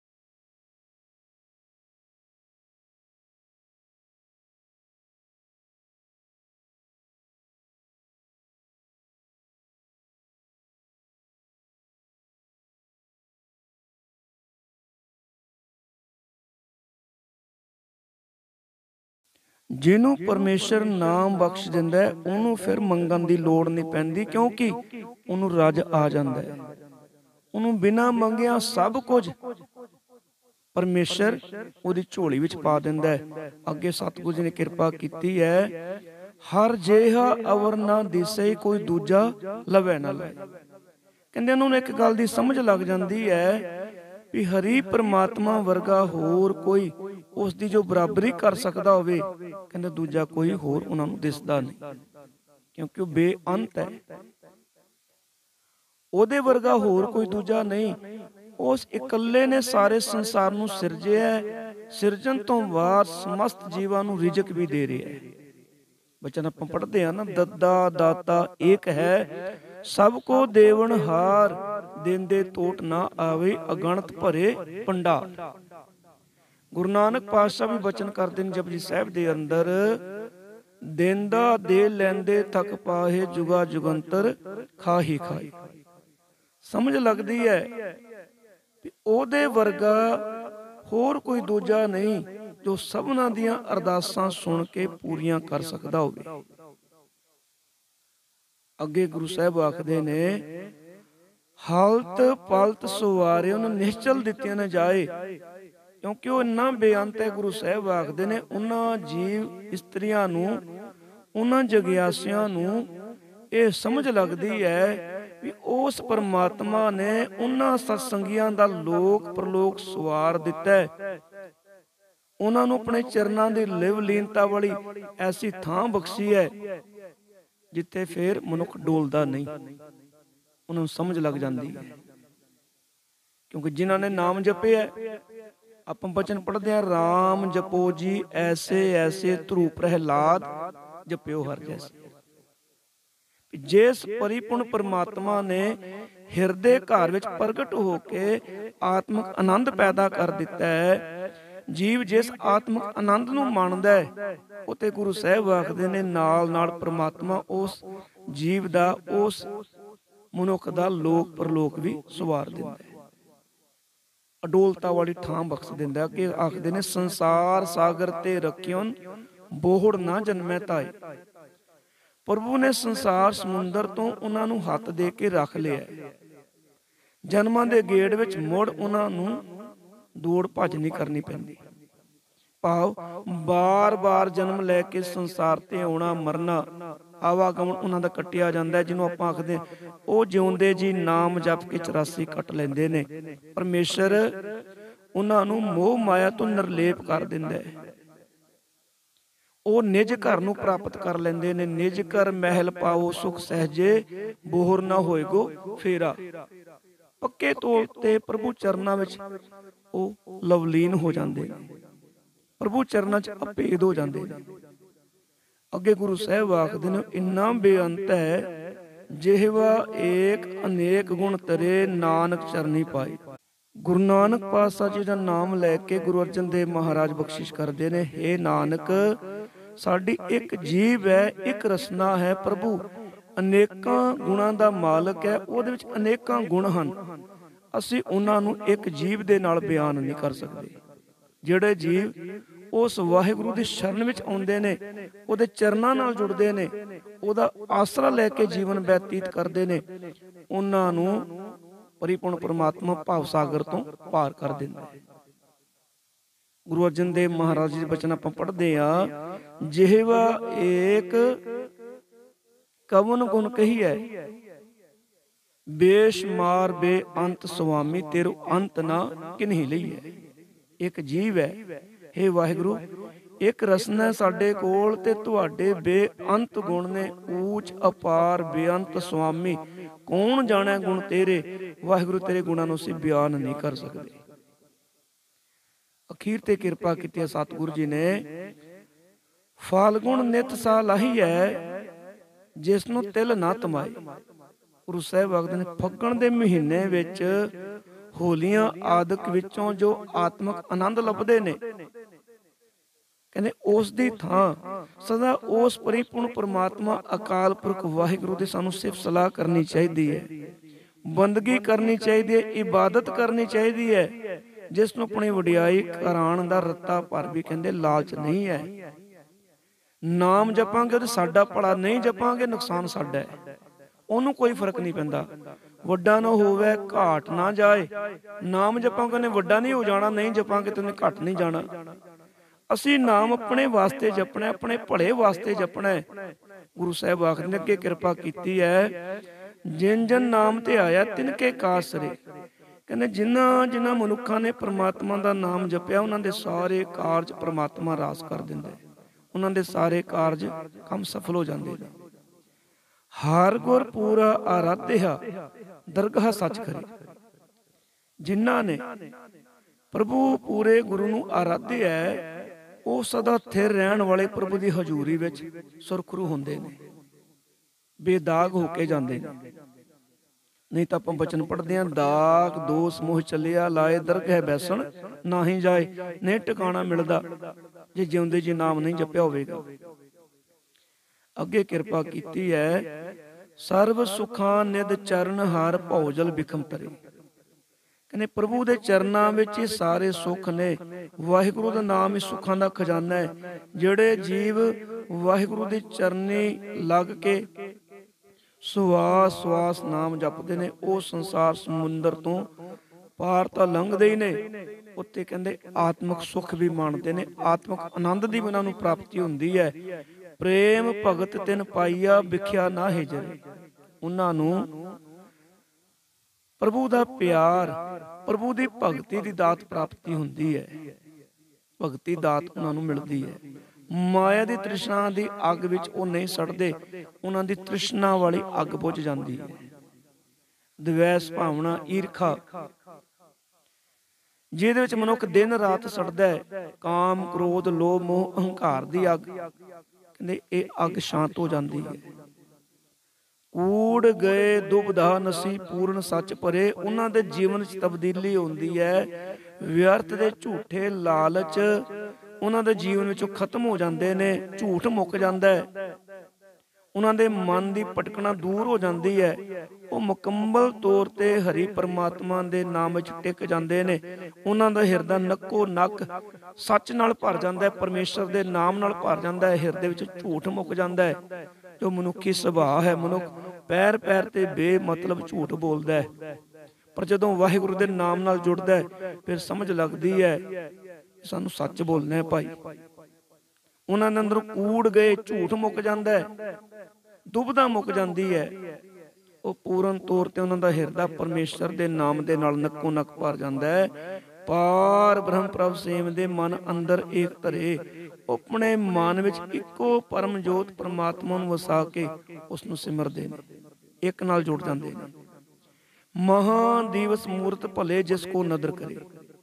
ਜਿਹਨੂੰ ਪਰਮੇਸ਼ਰ ਨਾਮ ਬਖਸ਼ ਦਿੰਦਾ ਹੈ, ਉਹਨੂੰ ਫਿਰ ਮੰਗਣ ਦੀ ਲੋੜ ਨਹੀਂ ਪੈਂਦੀ, ਕਿਉਂਕਿ ਉਹਨੂੰ ਰਜ ਆ ਜਾਂਦਾ ਹੈ। ਉਹਨੂੰ ਬਿਨਾਂ ਮੰਗਿਆ ਸਭ ਕੁਝ ਪਰਮੇਸ਼ਰ ਉਹਦੀ ਝੋਲੀ ਵਿੱਚ ਪਾ ਦਿੰਦਾ ਹੈ। ਅੱਗੇ ਸਤਿਗੁਰੂ ਜੀ ਨੇ ਕਿਰਪਾ ਕੀਤੀ ਹੈ, ਹਰ ਜਿਹਾ ਅਵਰ ਨਾ ਦਿਸੇ, ਕੋਈ ਦੂਜਾ ਲਵੇ ਨਾ ਲਏ। ਕਹਿੰਦੇ ਉਹਨਾਂ ਨੂੰ ਇੱਕ ਗੱਲ ਦੀ ਸਮਝ ਲੱਗ ਜਾਂਦੀ ਹੈ ਵੀ ਹਰੀ ਪਰਮਾਤਮਾ ਵਰਗਾ ਹੋਰ ਕੋਈ ਉਸ ਦੀ ਜੋ ਬਰਾਬਰੀ ਕਰ ਸਕਦਾ ਹੋਵੇ, ਕਹਿੰਦੇ ਦੂਜਾ ਕੋਈ ਹੋਰ ਉਹਨਾਂ ਨੂੰ ਦਿਸਦਾ ਨਹੀਂ, ਕਿਉਂਕਿ ਉਹ ਬੇਅੰਤ ਹੈ। ਉਹਦੇ ਵਰਗਾ ਹੋਰ ਕੋਈ ਦੂਜਾ ਨਹੀਂ। ਉਸ ਇਕੱਲੇ ਨੇ ਸਾਰੇ ਸੰਸਾਰ ਨੂੰ ਸਿਰਜਿਆ, ਸਿਰਜਣ ਤੋਂ ਬਾਅਦ ਸਮਸਤ ਜੀਵਾਂ ਨੂੰ ਰਿਜ਼ਕ ਵੀ ਦੇ ਰਿਹਾ ਹੈ। ਬਚਨ ਆਪਾਂ ਪੜ੍ਹਦੇ ਆ ਨਾ, ਦੱਦਾ ਦਾਤਾ ਏਕ ਹੈ, ਸਭ ਕੋ ਦੇਵਨ ਹਾਰ, ਦੇਂਦੇ ਟੋਟ ਨਾ ਆਵੇ, ਅਗਣਤ ਭਰੇ ਭੰਡਾਰ। ਗੁਰੂ ਨਾਨਕ ਪਾਤਸ਼ਾਹ ਵੀ ਬਚਨ ਕਰਦੇ ਨੇ ਜਪਜੀ ਸਾਹਿਬ ਦੇ ਅੰਦਰ, ਦੇਂਦਾ ਦੇ ਲੈਂਦੇ ਥਕ ਪਾਹੇ, ਜੁਗਾ ਜੁਗੰਤਰ ਖਾਹੀ ਖਾਈ। ਸਮਝ ਲੱਗਦੀ ਹੈ ਕਿ ਉਹਦੇ ਵਰਗਾ ਹੋਰ ਕੋਈ ਦੂਜਾ ਨਹੀਂ, ਜੋ ਸਭਨਾਂ ਦੀਆਂ ਅਰਦਾਸਾਂ ਸੁਣ ਕੇ ਪੂਰੀਆਂ ਕਰ ਸਕਦਾ ਹੋਵੇ। ਅੱਗੇ ਗੁਰੂ ਸਾਹਿਬ ਆਖਦੇ ਨੇ, ਹਾਲਤ ਪਲਤ ਸਵਾਰਿਓ ਨੂੰ ਨਿਸ਼ਚਲ ਦਿੱਤੀਆਂ ਨਾ ਜਾਏ, ਕਿਉਂਕਿ ਉਹ ਇੰਨਾ ਬੇਅੰਤ ਹੈ। ਗੁਰੂ ਸਾਹਿਬ ਆਖਦੇ ਨੇ, ਉਹਨਾਂ ਜੀਵ ਇਸਤਰੀਆਂ ਨੂੰ, ਉਹਨਾਂ ਜਗਿਆਸਿਆਂ ਨੂੰ ਇਹ ਸਮਝ ਲੱਗਦੀ ਹੈ ਵੀ ਉਸ ਪਰਮਾਤਮਾ ਨੇ ਉਹਨਾਂ ਸਤਸੰਗੀਆਂ ਦਾ ਲੋਕ ਪ੍ਰਲੋਕ ਸਵਾਰ ਦਿੱਤਾ ਹੈ। ਉਹਨਾਂ ਨੂੰ ਆਪਣੇ ਚਰਨਾਂ ਦੀ ਲਿਵ ਲੀਨਤਾ ਵਾਲੀ ਐਸੀ ਥਾਂ ਬਖਸ਼ੀ ਹੈ ਜਿੱਥੇ ਫੇਰ ਮਨੁੱਖ ਡੋਲਦਾ ਨਹੀਂ, ਉਹਨਾਂ ਨੂੰ ਸਮਝ ਲੱਗ ਜਾਂਦੀ ਹੈ। ਕਿਉਂਕਿ ਜਿਨ੍ਹਾਂ ਨੇ ਨਾਮ ਜਪਿਆ, ਆਪਾਂ ਬਚਨ ਪੜ੍ਹਦੇ ਹਾਂ, ਰਾਮ ਜਪੋ ਜੀ ਐਸੇ ਐਸੇ ਧਰੂ ਪ੍ਰਹਿਲਾਦ ਜਪਿਓ ਹਰ ਜੈਸੇ। ਜਿਸ ਪਰਿਪੂਰਨ ਪਰਮਾਤਮਾ ਨੇ ਹਿਰਦੇ ਘਰ ਵਿੱਚ ਪ੍ਰਗਟ ਹੋ ਕੇ ਆਤਮਿਕ ਆਨੰਦ ਪੈਦਾ ਕਰ ਦਿੱਤਾ ਹੈ, ਜੀਵ ਜਿਸ ਆਤਮਿਕ ਆਨੰਦ ਨੂੰ ਮੰਨਦਾ ਹੈ, ਉਹ ਤੇ ਗੁਰੂ ਸਾਹਿਬ ਆਖਦੇ ਨੇ ਨਾਲ ਨਾਲ ਪਰਮਾਤਮਾ ਉਸ ਜੀਵ ਦਾ, ਉਸ ਮਨੁੱਖ ਦਾ ਲੋਕ ਪਰਲੋਕ ਵੀ ਸਵਾਰ ਦਿੰਦਾ ਹੈ, ਅਡੋਲਤਾ ਵਾਲੀ ਥਾਂ ਬਖਸ਼ ਦਿੰਦਾ। ਕਿ ਆਖਦੇ ਨੇ ਸੰਸਾਰ ਸਾਗਰ ਤੇ ਰੱਖਿਓਨ ਬੋਹੜ ਨਾ ਜਨਮੈ ਤਾਈ। ਪ੍ਰਭੂ ਨੇ ਸੰਸਾਰ ਸਮੁੰਦਰ ਤੋਂ ਉਹਨਾਂ ਨੂੰ ਹੱਥ ਦੇ ਕੇ ਰੱਖ ਲਿਆ, ਜਨਮਾਂ ਦੇ ਗੇੜ ਵਿੱਚ ਮੁੜ ਉਹਨਾਂ ਨੂੰ ਦੌੜ ਭੱਜ ਨਹੀਂ ਕਰਨੀ ਪੈਂਦੀ। ਭਾਵ ਬਾਰ-ਬਾਰ ਜਨਮ ਲੈ ਕੇ ਸੰਸਾਰ ਤੇ ਆਉਣਾ ਮਰਨਾ, ਆਵਾਗਮਨ ਉਹਨਾਂ ਦਾ ਕੱਟਿਆ ਜਾਂਦਾ। ਜਿਹਨੂੰ ਆਪਾਂ ਆਖਦੇ ਉਹ ਜਿਉਂਦੇ ਜੀ ਨਾਮ ਜਪ ਕੇ ਚੁਰਾਸੀ ਕੱਟ ਲੈਂਦੇ ਨੇ। ਪਰਮੇਸ਼ਰ ਉਹਨਾਂ ਨੂੰ ਮੋਹ ਮਾਇਆ ਤੋਂ ਨਿਰਲੇਪ ਕਰ ਦਿੰਦਾ ਹੈ, ਉਹ ਨਿਜ ਘਰ ਨੂੰ ਪ੍ਰਾਪਤ ਕਰ ਲੈਂਦੇ ਨੇ। ਨਿਜ ਘਰ ਮਹਿਲ ਪਾਓ ਸੁਖ ਸਹਿਜੇ, ਬੋਹਰ ਨਾ ਹੋਏਗੋ ਫੇਰਾ। ਪੱਕੇ ਤੌਰ ਤੇ ਪ੍ਰਭੂ ਚਰਨਾਂ ਵਿੱਚ ਉਹ ਲਵਲੀਨ ਹੋ ਜਾਂਦੇ ਨੇ, ਪ੍ਰਭੂ ਚਰਨਾਂ ਚ ਅਭੇਦ ਹੋ ਜਾਂਦੇ ਨੇ। ਅੱਗੇ ਗੁਰੂ ਸਾਹਿਬ ਆਖਦੇ ਨੇ, ਇੰਨਾ ਬੇਅੰਤ ਹੈ ਜਿਹਵਾ ਏਕ ਅਨੇਕ ਗੁਣ ਤਰੇ, ਨਾਨਕ ਚਰਨੀ ਪਾਏ। ਗੁਰੂ ਨਾਨਕ ਪਾਤਸ਼ਾਹ ਜੀ ਦਾ ਨਾਮ ਲੈ ਕੇ ਗੁਰੂ ਅਰਜਨ ਦੇਵ ਮਹਾਰਾਜ ਬਖਸ਼ਿਸ਼ ਕਰਦੇ ਨੇ, ਹੇ ਨਾਨਕ ਸਾਡੀ ਇੱਕ ਜੀਵ ਹੈ, ਇੱਕ ਰਸਨਾ ਹੈ। ਪ੍ਰਭੂ ਅਨੇਕਾਂ ਗੁਣਾਂ ਦਾ ਮਾਲਕ ਹੈ, ਉਹਦੇ ਵਿੱਚ ਅਨੇਕਾਂ ਗੁਣ ਹਨ, ਅਸੀਂ ਉਹਨਾਂ ਨੂੰ ਇੱਕ ਜੀਵ ਦੇ ਨਾਲ ਬਿਆਨ ਨਹੀਂ ਕਰ ਸਕਦੇ। ਜਿਹੜੇ ਜੀਵ ਉਸ ਵਾਹਿਗੁਰੂ ਦੀ ਸ਼ਰਨ ਵਿੱਚ ਆਉਂਦੇ ਨੇ, ਉਹਦੇ ਚਰਨਾਂ ਨਾਲ ਜੁੜਦੇ ਨੇ, ਉਹਦਾ ਆਸਰਾ ਲੈ ਕੇ ਜੀਵਨ ਬਤੀਤ ਕਰਦੇ ਨੇ, ਉਹਨਾਂ ਨੂੰ ਪਰਿਪੂਰਨ ਪਰਮਾਤਮਾ ਭਾਵ ਸਾਗਰ ਤੋਂ ਪਾਰ ਕਰ ਦਿੰਦਾ ਹੈ। ਗੁਰੂ ਅਰਜਨ ਦੇਵ ਮਹਾਰਾਜ ਜੀ ਦੇ ਬਚਨ ਆਪਾਂ ਪੜ੍ਹਦੇ ਆ, ਜਿਹਵਾ ਏਕ ਕਵਨ ਗੁਣ ਕਹੀਐ, ਬੇਸ਼ੁਮਾਰ ਬੇਅੰਤ ਸੁਆਮੀ, ਤੇਰੋ ਅੰਤ ਨਾ ਕਿਨਹੀ ਲਈਐ। ਇੱਕ ਜੀਵ ਹੈ, ਹੇ ਵਾਹਿਗੁਰੂ ਇੱਕ ਰਸਨਾ ਸਾਡੇ ਕੋਲ, ਤੇ ਤੁਹਾਡੇ ਬੇਅੰਤ ਗੁਣ ਨੇ, ਊਚ ਅਪਾਰ ਬੇਅੰਤ ਸੁਆਮੀ, ਕੌਣ ਜਾਣੈ ਗੁਣ ਤੇਰੇ। ਵਾਹਿਗੁਰੂ ਤੇਰੇ ਗੁਣਾਂ ਨੂੰ ਅਸੀਂ ਬਿਆਨ ਨਹੀਂ ਕਰ ਸਕਦੇ। ਅਖੀਰ ਤੇ ਕਿਰਪਾ ਕੀਤੀ ਸਤਿਗੁਰੂ ਜੀ ਨੇ, ਫਾਲਗੁਣ ਨਿਤ ਸਾ ਲਾਹੀਐ, ਜਿਸ ਨੂੰ ਤਿਲ ਨਾ ਤਮਾਏ। ਗੁਰੂ ਸਾਹਿਬ ਆਖਦੇ ਨੇ, ਫੱਗਣ ਦੇ ਮਹੀਨੇ ਵਿੱਚ ਹੋਲੀਆਂ ਆਦਿਕ ਵਿੱਚੋਂ ਜੋ ਆਤਮਿਕ ਆਨੰਦ ਲੱਭਦੇ ਨੇ, ਕਹਿੰਦੇ ਉਸ ਦੀ ਥਾਂ ਸਦਾ ਉਸ ਪਰਿਪੂਰਨ ਪਰਮਾਤਮਾ ਅਕਾਲ ਪੁਰਖ ਵਾਹਿਗੁਰੂ ਦੀ ਸਾਨੂੰ ਸਿਫਤ ਸਲਾਹ ਕਰਨੀ ਚਾਹੀਦੀ ਹੈ, ਬੰਦਗੀ ਕਰਨੀ ਚਾਹੀਦੀ ਹੈ, ਇਬਾਦਤ ਕਰਨੀ ਚਾਹੀਦੀ ਹੈ, ਜਿਸ ਨੂੰ ਆਪਣੀ ਵਡਿਆਈ ਕਰਾਉਣ ਦਾ ਰੱਤਾ ਭਰ ਵੀ ਕਹਿੰਦੇ ਲਾਲਚ ਨਹੀਂ ਹੈ। ਨਾਮ ਜਪਾਂਗੇ ਤੇ ਸਾਡਾ ਭਲਾ, ਨਹੀਂ ਜਪਾਂਗੇ ਨੁਕਸਾਨ ਸਾਡਾ ਹੈ। ਉਹਨੂੰ ਕੋਈ ਫਰਕ ਨਹੀਂ ਪੈਂਦਾ, ਵੱਡਾ ਨਾ ਹੋਵੇ ਘਾਟ ਨਾ ਜਾਏ। ਨਾਮ ਜਪਾਂਗੇ ਨੇ ਵੱਡਾ ਨਹੀਂ ਹੋ ਜਾਣਾ, ਨਹੀਂ ਜਪਾਂਗੇ ਤੇ ਉਹਨੇ ਘੱਟ ਨਹੀਂ ਜਾਣਾ। ਅਸੀਂ ਨਾਮ ਆਪਣੇ ਵਾਸਤੇ ਜਪਣਾ, ਆਪਣੇ ਭਲੇ ਵਾਸਤੇ ਜਪਣਾ ਹੈ। ਗੁਰੂ ਸਾਹਿਬ ਆਖਦੇ ਨੇ, ਅੱਗੇ ਕਿਰਪਾ ਕੀਤੀ ਹੈ, ਜਿਨ ਜਨ ਨਾਮ ਤੇ ਆਇਆ ਤਿਨਕੇ ਕਾਸਰੇ। ਕਹਿੰਦੇ ਜਿਨ੍ਹਾਂ ਜਿਨ੍ਹਾਂ ਮਨੁੱਖਾਂ ਨੇ ਪ੍ਰਮਾਤਮਾ ਦਾ ਨਾਮ ਜਪਿਆ, ਉਹਨਾਂ ਦੇ ਸਾਰੇ ਕਾਰਜ ਪ੍ਰਮਾਤਮਾ ਰਾਸ ਕਰ ਦਿੰਦਾ ਹੈ, ਉਹਨਾਂ ਦੇ ਸਾਰੇ ਕਾਰਜ ਕੰਮ ਸਫਲ ਹੋ ਜਾਂਦੇ ਨੇ। ਹਰ ਗੁਰ ਪੂਰਾ ਆਰਾਧਿਆ, ਦਰਗਾਹ ਸੱਚ ਖਰੀ। ਜਿਨ੍ਹਾਂ ਨੇ ਪ੍ਰਭੂ ਪੂਰੇ ਗੁਰੂ ਨੂੰ ਆਰਾਧਿਆ, ਉਹ ਸਦਾ ਥਿਰ ਰਹਿਣ ਵਾਲੇ ਪ੍ਰਭੂ ਦੀ ਹਜ਼ੂਰੀ ਵਿੱਚ ਸੁਰਖਰੂ ਹੁੰਦੇ ਨੇ, ਬੇਦਾਗ ਹੋ ਕੇ ਜਾਂਦੇ ਨੇ। ਨਹੀਂ ਤਾਂ ਆਪਾਂ ਬਚਨ ਪੜ੍ਹਦੇ ਹਾਂ, ਦਾਗ ਦੋਸ ਮੋਹ ਚੱਲਿਆ, ਲਾਏ ਦਰਗਹਿ ਬੈਸਣ ਨਾਹੀ ਜਾਏ। ਨਹੀਂ ਟਿਕਾਣਾ ਮਿਲਦਾ ਜੇ ਜਿਉਂਦੇ ਜੀ ਨਾਮ ਨਹੀਂ ਜਪਿਆ ਹੋਵੇਗਾ। ਅੱਗੇ ਕਿਰਪਾ ਕੀਤੀ ਹੈ, ਸਰਬ ਸੁਖਾਂ ਨਿਧ ਚਰਨ ਹਰ ਭਉਜਲ ਬਿਖਮ ਤਰੇ। ਕਹਿੰਦੇ ਪ੍ਰਭੂ ਦੇ ਚਰਨਾਂ ਵਿੱਚ ਹੀ ਸਾਰੇ ਸੁੱਖ ਨੇ। ਵਾਹਿਗੁਰੂ ਦਾ ਨਾਮ ਹੀ ਸੁੱਖਾਂ ਦਾ ਖਜ਼ਾਨਾ ਹੈ। ਜਿਹੜੇ ਜੀਵ ਵਾਹਿਗੁਰੂ ਦੀ ਚਰਨੀ ਲੱਗ ਕੇ ਸਵਾਸ ਸਵਾਸ ਨਾਮ ਜਪਦੇ ਨੇ, ਉਹ ਸੰਸਾਰ ਸਮੁੰਦਰ ਤੋਂ ਪਾਰ ਤਾਂ ਲੰਘਦੇ ਹੀ ਨੇ, ਉੱਤੇ ਕਹਿੰਦੇ ਆਤਮਿਕ ਸੁੱਖ ਵੀ ਮਾਣਦੇ ਨੇ, ਆਤਮਿਕ ਆਨੰਦ ਦੀ ਉਹਨਾਂ ਨੂੰ ਪ੍ਰਾਪਤੀ ਹੁੰਦੀ ਹੈ। ਪ੍ਰੇਮ ਭਗਤ ਤਿਨ ਪਾਈਆ, ਵਿਖਿਆ ਨਾ ਹਿਜਰੇ। ਉਹਨਾਂ ਨੂੰ ਪ੍ਰਭੂ ਦਾ ਪਿਆਰ, ਪ੍ਰਭੂ ਦੀ ਭਗਤੀ ਦੀ ਦਾਤ ਪ੍ਰਾਪਤੀ ਹੁੰਦੀ ਹੈ, ਭਗਤੀ ਦਾਤ ਉਹਨਾਂ ਨੂੰ ਮਿਲਦੀ ਹੈ। ਮਾਇਆ ਦੀ ਤ੍ਰਿਸ਼ਨਾ ਦੀ ਅੱਗ ਵਿੱਚ ਉਹ ਨਹੀਂ ਸੜਦੇ, ਉਹਨਾਂ ਦੀ ਤ੍ਰਿਸ਼ਨਾ ਵਾਲੀ ਅੱਗ ਬੁਝ ਜਾਂਦੀ ਹੈ। ਦਵੈਸ ਭਾਵਨਾ, ਈਰਖਾ, ਜਿਹਦੇ ਵਿੱਚ ਮਨੁੱਖ ਦਿਨ ਰਾਤ ਸੜਦਾ ਹੈ, ਕਾਮ, ਕ੍ਰੋਧ, ਲੋਭ, ਮੋਹ, ਅਹੰਕਾਰ ਦੀ ਅੱਗ, ਕਹਿੰਦੇ ਇਹ ਅੱਗ ਸ਼ਾਂਤ ਹੋ ਜਾਂਦੀ ਹੈ। ਕੂੜ ਗਏ ਦੁਬਦਾ ਨਸੀ ਪੂਰਨ ਸੱਚ ਭਰੇ, ਉਹਨਾਂ ਦੇ ਜੀਵਨ 'ਚ ਤਬਦੀਲੀ ਹੁੰਦੀ ਹੈ। ਵਿਅਰਥ ਦੇ ਝੂਠੇ ਲਾਲਚ ਉਹਨਾਂ ਦੇ ਜੀਵਨ ਵਿੱਚੋਂ ਖਤਮ ਹੋ ਜਾਂਦੇ ਨੇ, ਝੂਠ ਮੁੱਕ ਜਾਂਦਾ ਹੈ, ਉਹਨਾਂ ਦੇ ਮਨ ਦੀ ਭਟਕਣਾ ਦੂਰ ਹੋ ਜਾਂਦੀ ਹੈ। ਉਹ ਮੁਕੰਮਲ ਤੌਰ ਤੇ ਹਰੀ ਪਰਮਾਤਮਾ ਦੇ ਨਾਮ ਵਿੱਚ ਟਿਕ ਜਾਂਦੇ ਨੇ। ਉਹਨਾਂ ਦਾ ਹਿਰਦਾ ਨੱਕੋ ਨੱਕ ਸੱਚ ਨਾਲ ਭਰ ਜਾਂਦਾ ਹੈ, ਪਰਮੇਸ਼ਰ ਦੇ ਨਾਮ ਨਾਲ ਭਰ ਜਾਂਦਾ ਹੈ। ਹਿਰਦੇ ਵਿੱਚ ਝੂਠ ਮੁੱਕ ਜਾਂਦਾ ਹੈ। ਜੋ ਮਨੁੱਖੀ ਸੁਭਾਅ ਹੈ, ਮਨੁੱਖ ਪੈਰ ਪੈਰ ਤੇ ਬੇਮਤਲਬ ਝੂਠ ਬੋਲਦਾ ਹੈ, ਪਰ ਜਦੋਂ ਵਾਹਿਗੁਰੂ ਦੇ ਨਾਮ ਨਾਲ ਜੁੜਦਾ ਹੈ ਫਿਰ ਸਮਝ ਲੱਗਦੀ ਹੈ ਸਾਨੂੰ ਸੱਚ ਬੋਲਣਾ ਹੈ ਭਾਈ। ਉਹਨਾਂ ਦੇ ਅੰਦਰੋਂ ਕੂੜ ਗਏ, ਝੂਠ ਮੁੱਕ ਜਾਂਦਾ ਹੈ, ਦੁਬਦਾ ਮੁੱਕ ਜਾਂਦੀ ਹੈ। ਉਹ ਪੂਰਨ ਤੌਰ ਤੇ ਉਹਨਾਂ ਦਾ ਹਿਰਦਾ ਪਰਮੇਸ਼ਰ ਦੇ ਨਾਮ ਦੇ ਨਾਲ ਨੱਕੋ ਨੱਕ ਭਰ ਜਾਂਦਾ ਹੈ। ਪਾਰ ਬ੍ਰਹਮ ਪ੍ਰਭ ਸੇਵ ਦੇ ਮਨ ਅੰਦਰ ਏਕ ਧਰੇ, ਆਪਣੇ ਮਨ ਵਿੱਚ ਇੱਕੋ ਪਰਮ ਜੋਤ ਪਰਮਾਤਮਾ ਨੂੰ ਵਸਾ ਕੇ ਉਸ ਨੂੰ ਸਿਮਰਦੇ ਨੇ, ਇੱਕ ਨਾਲ ਜੁੜ ਜਾਂਦੇ ਨੇ। ਮਹਾਂ ਦਿਵਸ ਮੂਰਤ ਭਲੇ ਜਿਸ ਕੋ ਨਦਰ ਕਰੇ।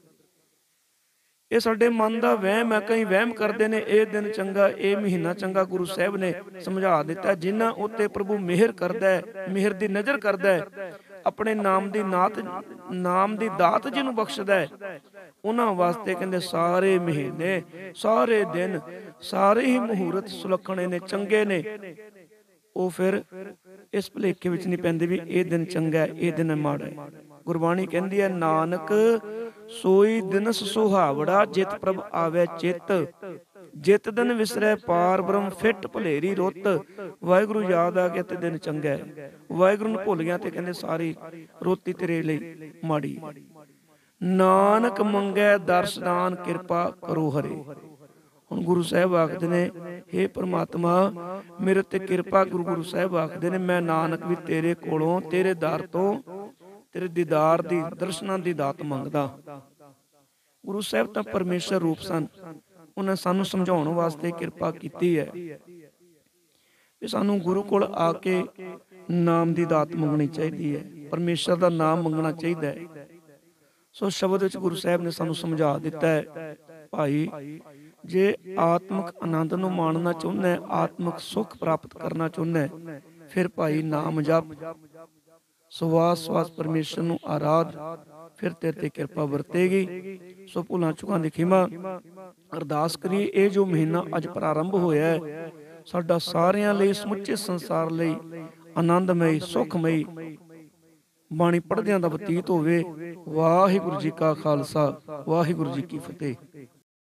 ਇਹ ਸਾਡੇ ਮਨ ਦਾ ਵਹਿਮ ਹੈ। ਕਈ ਵਹਿਮ ਕਰਦੇ ਨੇ ਇਹ ਦਿਨ ਚੰਗਾ, ਇਹ ਮਹੀਨਾ ਚੰਗਾ। ਗੁਰੂ ਸਾਹਿਬ ਨੇ ਸਮਝਾ ਦਿੱਤਾ, ਜਿਨ੍ਹਾਂ ਉੱਤੇ ਪ੍ਰਭੂ ਮਿਹਰ ਕਰਦਾ ਹੈ, ਮਿਹਰ ਦੀ ਨਜ਼ਰ ਕਰਦਾ ਹੈ, ਆਪਣੇ ਨਾਮ ਦੀ ਨਾਤ ਨਾਮ ਦੀ ਦਾਤ ਜਿਹਨੂੰ ਬਖਸ਼ਦਾ ਹੈ, ਉਹਨਾਂ ਵਾਸਤੇ ਕਹਿੰਦੇ ਸਾਰੇ ਮਹੀਨੇ, ਸਾਰੇ ਦਿਨ, ਸਾਰੇ ਹੀ ਮੁਹੂਰਤ ਸੁਲੱਖਣੇ ਨੇ, ਚੰਗੇ ਨੇ। ਉਹ ਫਿਰ ਇਸ ਭੁਲੇਖੇ ਵਿੱਚ ਨਹੀਂ ਪੈਂਦੇ ਵੀ ਇਹ ਦਿਨ ਚੰਗਾ, ਇਹ ਦਿਨ ਮਾੜਾ ਹੈ। ਗੁਰਬਾਣੀ ਕਹਿੰਦੀ ਹੈ, ਨਾਨਕ ਸੋਈ ਦਿਨਸ ਸੁਹਾਵੜਾ, ਜਿਤ ਪ੍ਰਭ ਆਵੇ ਚਿੱਤ, ਜਿਤ ਦਿਨ ਵਿਸਰੈ ਪਾਰ ਬ੍ਰਹਮ ਫਿੱਟ ਭਲੇਰੀ ਰੁੱਤ। ਵਾਹਿਗੁਰੂ ਯਾਦ ਆ ਗਿਆ ਤੇ ਦਿਨ ਚੰਗਾ ਹੈ, ਵਾਹਿਗੁਰੂ ਨੂੰ ਭੁੱਲ ਗਿਆ ਤੇ ਕਹਿੰਦੇ ਸਾਰੀ ਰੋਤੀ ਤੇਰੇ ਲਈ ਮਾੜੀ। ਨਾਨਕ ਮੰਗੈ ਦਰਸਦਾਨ ਕਿਰਪਾ ਕਰੋ ਹਰੇ। ਹੁਣ ਗੁਰੂ ਸਾਹਿਬ ਆਖਦੇ ਨੇ, ਹੇ ਪ੍ਰਮਾਤਮਾ ਮੇਰੇ ਤੇ ਕਿਰਪਾ। ਗੁਰੂ ਗੁਰੂ ਸਾਹਿਬ ਆਖਦੇ ਨੇ, ਮੈਂ ਨਾਨਕ ਵੀ ਤੇਰੇ ਕੋਲੋਂ, ਤੇਰੇ ਦਰ ਤੋਂ, ਤੇਰੇ ਦੀਦਾਰ ਦੀ, ਦਰਸ਼ਨਾਂ ਦੀ ਦਾਤ ਮੰਗਦਾ। ਗੁਰੂ ਸਾਹਿਬ ਤਾਂ ਪਰਮੇਸ਼ਰ ਰੂਪ ਸਨ। ਉਹਨਾਂ ਸਾਨੂੰ ਸਮਝਾਉਣ ਵਾਸਤੇ ਕਿਰਪਾ ਕੀਤੀ ਹੈ ਕਿ ਸਾਨੂੰ ਗੁਰੂ ਕੋਲ ਆ ਕੇ ਨਾਮ ਦੀ ਦਾਤ ਮੰਗਣੀ ਚਾਹੀਦੀ ਹੈ, ਪਰਮੇਸ਼ਰ ਦਾ ਨਾਮ ਮੰਗਣਾ ਚਾਹੀਦਾ ਹੈ। ਸੋ ਸ਼ਬਦ ਵਿੱਚ ਗੁਰੂ ਸਾਹਿਬ ਨੇ ਸਾਨੂੰ ਸਮਝਾ ਦਿੱਤਾ ਹੈ, ਭਾਈ ਜੇ ਆਤਮਿਕ ਆਨੰਦ ਨੂੰ ਮਾਣਨਾ ਚਾਹੁੰਦਾ ਹੈ, ਆਤਮਿਕ ਸੁੱਖ ਪ੍ਰਾਪਤ ਕਰਨਾ ਚਾਹੁੰਦਾ ਹੈ, ਫਿਰ ਭਾਈ ਨਾਮ ਜਪ, ਸਵਾਸ ਸਵਾਸ ਪਰਮੇਸ਼ਰ ਨੂੰ ਆਰਾਧ, ਫਿਰ ਤੇਰੇ ਤੇ ਕਿਰਪਾ ਵਰਤੇਗੀ। ਸੋ ਭੁੱਲਾਂ ਚੁੱਕਾਂ ਦੀ ਖਿਮਾ ਅਰਦਾਸ ਕਰੀਏ। ਇਹ ਜੋ ਮਹੀਨਾ ਅੱਜ ਪ੍ਰਾਰੰਭ ਹੋਇਆ ਹੈ, ਸਾਡਾ ਸਾਰਿਆਂ ਲਈ, ਸਮੁੱਚੇ ਸੰਸਾਰ ਲਈ ਆਨੰਦਮਈ, ਸੁਖਮਈ ਬਾਣੀ ਪੜ੍ਹਦਿਆਂ ਦਾ ਬਤੀਤ ਹੋਵੇ। ਵਾਹਿਗੁਰੂ ਜੀ ਕਾ ਖਾਲਸਾ, ਵਾਹਿਗੁਰੂ ਜੀ ਕੀ ਫਤਿਹ।